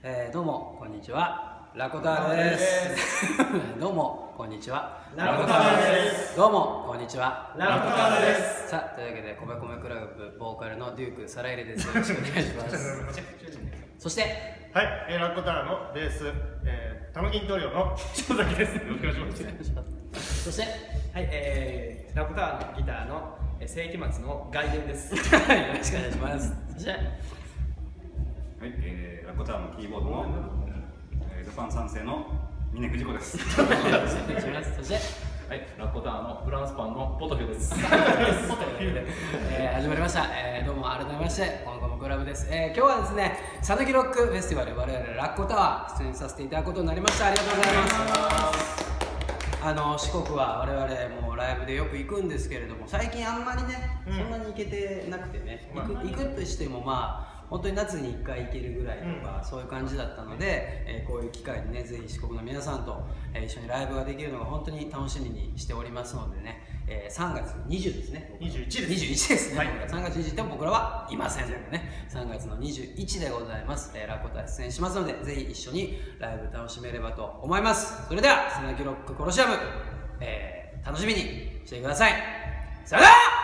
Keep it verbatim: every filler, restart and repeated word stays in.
えー、どうもこんにちは、ラコターです。どうもこんにちは、 ラコターです。 どうもこんにちは、 ラコターです。 さあ、というわけで米米クラブボーカルのデュークサライレです。よろしくお願いします。そしてはい、えー、ラコターのベース、えー、タムキントリオの塩崎です。よろしくお願いします。 そしてはい、えー、ラコターのギターの世紀末の外伝です。 よろしくお願いします。そしてはい、えー、ラコターのキーボードの、えー、ルパン三世の峰藤子です。 よろしくお願いします。そしてはい、ラコターのフランスパンのポトフです。 ポトフで、えー、始まりました。えー、どうも改めましてコンコムクラブです。えー、今日はですね、さぬきロックフェスティバル我々ラコタワー出演させていただくことになりました。ありがとうございます。あの四国は我々もライブでよく行くんですけれども、最近あんまりね、うん、そんなに行けてなくてね、行く、行くとしてもまあ本当に夏にいっかい行けるぐらいとか、うん、そういう感じだったので、えー、こういう機会にね、ぜひ四国の皆さんと、えー、一緒にライブができるのが本当に楽しみにしておりますのでね、えー、さんがつにじゅうですね、 にじゅういちです、 にじゅういちですね、はい、さんがつにじゅうでも僕らはいませんのでね、さんがつのにじゅういちでございます。えー、ラコタ出演しますので、ぜひ一緒にライブ楽しめればと思います。それではさぬきロックコロシアム、えー、楽しみにしてください。さよなら。